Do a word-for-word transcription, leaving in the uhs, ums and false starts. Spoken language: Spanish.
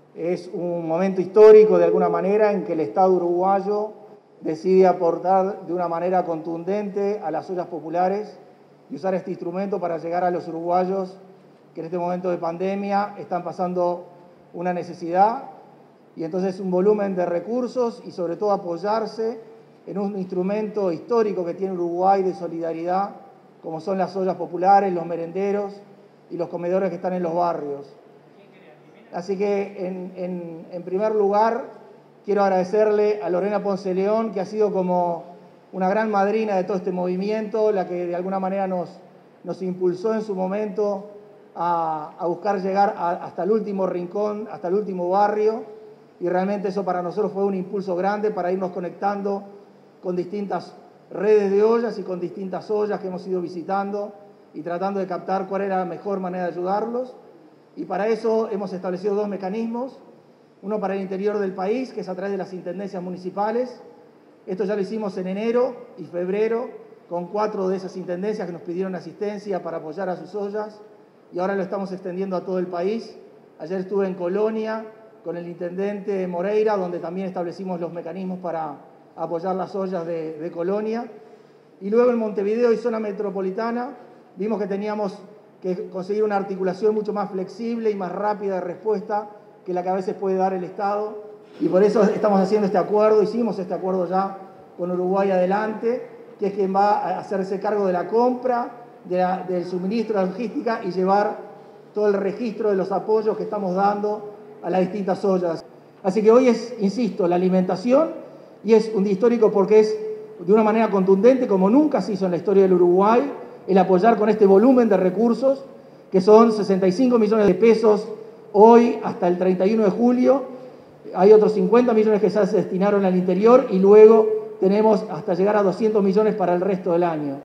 Es un momento histórico, de alguna manera, en que el Estado uruguayo decide aportar de una manera contundente a las ollas populares y usar este instrumento para llegar a los uruguayos que en este momento de pandemia están pasando una necesidad, y entonces un volumen de recursos y sobre todo apoyarse en un instrumento histórico que tiene Uruguay de solidaridad, como son las ollas populares, los merenderos y los comedores que están en los barrios. Así que, en, en, en primer lugar, quiero agradecerle a Lorena Ponce León, que ha sido como una gran madrina de todo este movimiento, la que de alguna manera nos, nos impulsó en su momento a, a buscar llegar a, hasta el último rincón, hasta el último barrio, y realmente eso para nosotros fue un impulso grande para irnos conectando con distintas redes de ollas y con distintas ollas que hemos ido visitando y tratando de captar cuál era la mejor manera de ayudarlos. Y para eso hemos establecido dos mecanismos, uno para el interior del país, que es a través de las intendencias municipales. Esto ya lo hicimos en enero y febrero, con cuatro de esas intendencias que nos pidieron asistencia para apoyar a sus ollas, y ahora lo estamos extendiendo a todo el país. Ayer estuve en Colonia con el intendente Moreira, donde también establecimos los mecanismos para apoyar las ollas de, de Colonia. Y luego en Montevideo y zona metropolitana vimos que teníamos que conseguir una articulación mucho más flexible y más rápida de respuesta que la que a veces puede dar el Estado, y por eso estamos haciendo este acuerdo, hicimos este acuerdo ya con Uruguay Adelante, que es quien va a hacerse cargo de la compra, de la, del suministro, de la logística y llevar todo el registro de los apoyos que estamos dando a las distintas ollas. Así que hoy es, insisto, la alimentación, y es un día histórico porque es de una manera contundente, como nunca se hizo en la historia del Uruguay, el apoyar con este volumen de recursos, que son sesenta y cinco millones de pesos hoy hasta el treinta y uno de julio. Hay otros cincuenta millones que ya se destinaron al interior y luego tenemos hasta llegar a doscientos millones para el resto del año.